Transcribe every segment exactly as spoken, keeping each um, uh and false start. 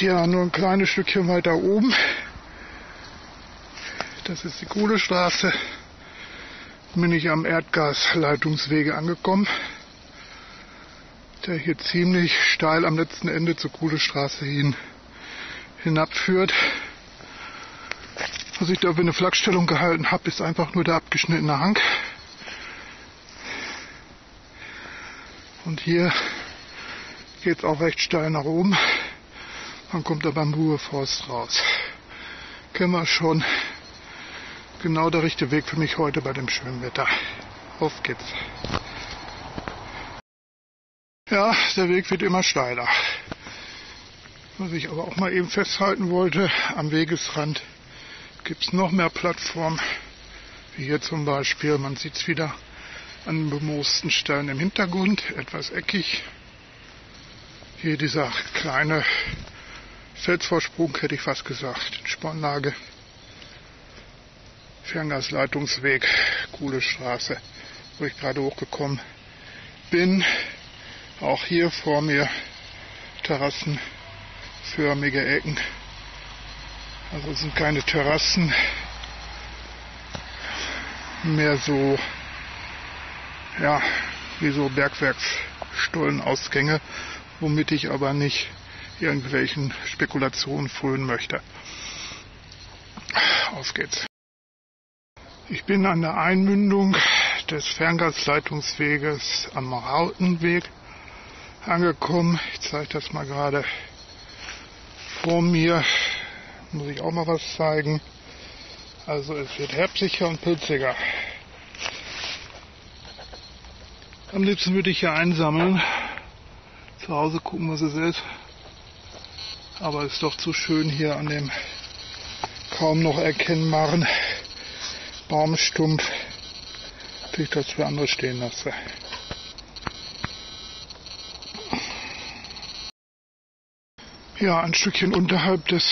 hier nur ein kleines Stückchen weiter oben. Das ist die Kohlestraße. Bin ich am Erdgasleitungswege angekommen, der hier ziemlich steil am letzten Ende zur Kohlestraße hin hinabführt. Was ich da für eine Flakstellung gehalten habe, ist einfach nur der abgeschnittene Hang. Und hier geht es auch recht steil nach oben. Man kommt da beim Ruhrforst raus. Kennen wir schon. Genau der richtige Weg für mich heute bei dem schönen Wetter. Auf geht's. Ja, der Weg wird immer steiler. Was ich aber auch mal eben festhalten wollte, am Wegesrand gibt es noch mehr Plattformen, wie hier zum Beispiel. Man sieht es wieder an den bemoosten Stellen im Hintergrund, etwas eckig. Hier dieser kleine Felsvorsprung, hätte ich fast gesagt, Spornlage. Ferngasleitungsweg, Kohlestraße, wo ich gerade hochgekommen bin. Auch hier vor mir terrassenförmige Ecken. Also es sind keine Terrassen, mehr so, ja, wie so Bergwerksstollenausgänge, womit ich aber nicht irgendwelchen Spekulationen frönen möchte. Auf geht's. Ich bin an der Einmündung des Ferngasleitungsweges am Rautenweg angekommen. Ich zeige das mal gerade vor mir. Muss ich auch mal was zeigen. Also es wird herbstlicher und pilziger. Am liebsten würde ich hier einsammeln. Zu Hause gucken, was es ist. Aber es ist doch zu schön hier an dem kaum noch erkennbaren Baumstumpf, dass ich das für andere stehen lasse. Ja, ein Stückchen unterhalb des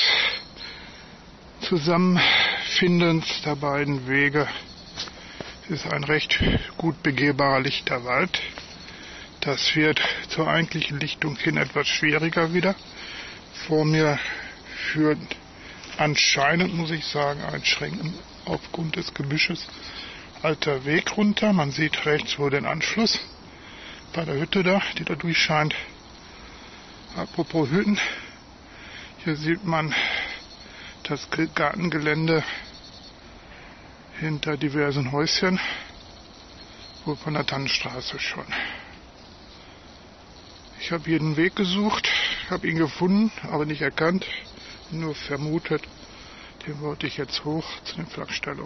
Zusammenfindens der beiden Wege ist ein recht gut begehbarer Lichterwald. Das wird zur eigentlichen Lichtung hin etwas schwieriger wieder. Vor mir führt anscheinend, muss ich sagen, einschränkend aufgrund des Gebüsches alter Weg runter. Man sieht rechts wohl den Anschluss bei der Hütte da, die da durchscheint. Apropos Hütten, hier sieht man das Gartengelände hinter diversen Häuschen, wohl von der Tannenstraße schon. Ich habe hier einen Weg gesucht, habe ihn gefunden, aber nicht erkannt, nur vermutet. Den wollte ich jetzt hoch zu den Flakstellungen.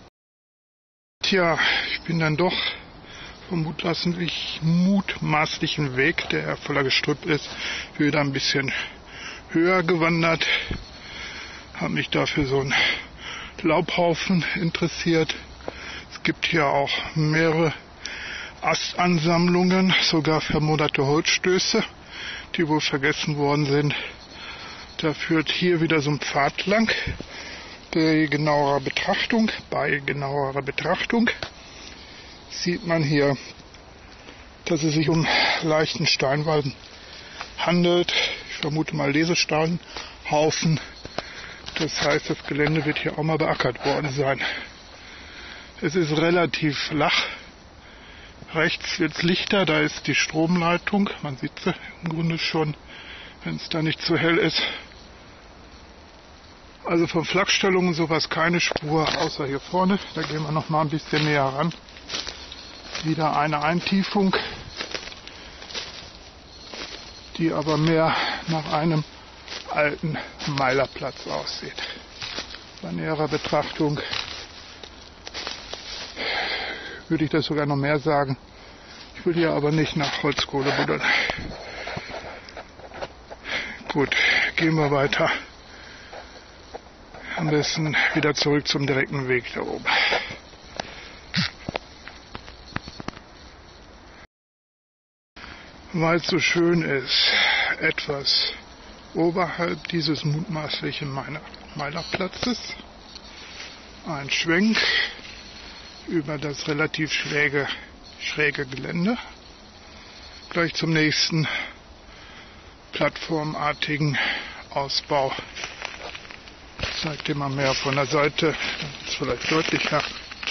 Tja, ich bin dann doch vom mutmaßlich, mutmaßlichen Weg, der voller Gestrüpp ist, wieder ein bisschen höher gewandert. Habe mich dafür so einen Laubhaufen interessiert. Es gibt hier auch mehrere Astansammlungen, sogar vermoderte Holzstöße, die wohl vergessen worden sind. Da führt hier wieder so ein Pfad lang. Bei genauerer Betrachtung, bei genauerer Betrachtung sieht man hier, dass es sich um leichten Steinwalden handelt. Ich vermute mal Lesesteinhaufen. Das heißt, das Gelände wird hier auch mal beackert worden sein. Es ist relativ flach. Rechts wird es lichter, da ist die Stromleitung. Man sieht sie im Grunde schon, wenn es da nicht zu hell ist. Also von Flakstellungen sowas keine Spur, außer hier vorne. Da gehen wir noch mal ein bisschen näher ran. Wieder eine Eintiefung, die aber mehr nach einem alten Meilerplatz aussieht. Bei näherer Betrachtung würde ich das sogar noch mehr sagen. Ich will hier aber nicht nach Holzkohle buddeln. Gut, gehen wir weiter. Am besten wieder zurück zum direkten Weg da oben. Weil es so schön ist, etwas oberhalb dieses mutmaßlichen Meilerplatzes, ein Schwenk über das relativ schräge, schräge Gelände, gleich zum nächsten plattformartigen Ausbau. Ich zeige dir mal mehr von der Seite, dann ist es vielleicht deutlicher.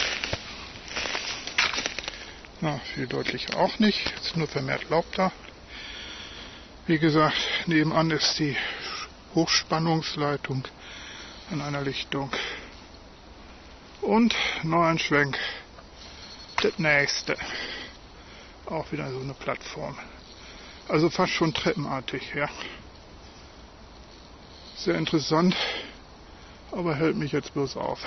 Na, viel deutlicher auch nicht, jetzt nur vermehrt Laub da. Wie gesagt, nebenan ist die Hochspannungsleitung an einer Lichtung. Und noch ein Schwenk. Das nächste. Auch wieder so eine Plattform. Also fast schon treppenartig, ja. Sehr interessant, aber hält mich jetzt bloß auf.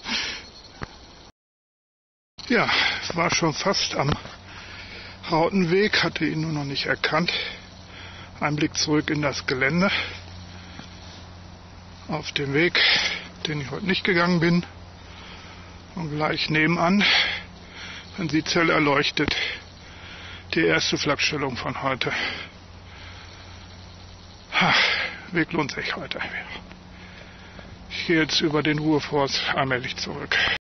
Ja, es war schon fast am Rautenweg, hatte ihn nur noch nicht erkannt. Ein Blick zurück in das Gelände. Auf dem Weg, den ich heute nicht gegangen bin. Und gleich nebenan, man sieht es hell erleuchtet, die erste Flakstellung von heute. Ha, Weg lohnt sich heute. Ich gehe jetzt über den Ruhrforst allmählich zurück.